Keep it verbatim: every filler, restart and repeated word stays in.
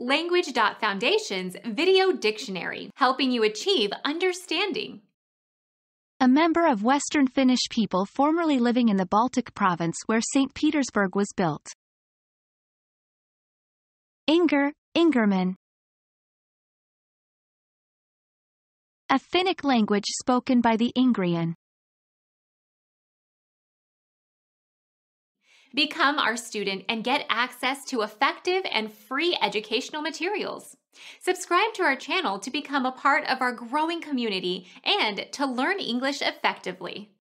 Language.Foundation's Video Dictionary, helping you achieve understanding. A member of Western Finnish people formerly living in the Baltic province where Saint Petersburg was built. Inger, Ingerman. A Finnic language spoken by the Ingrian. Become our student and get access to effective and free educational materials. Subscribe to our channel to become a part of our growing community and to learn English effectively.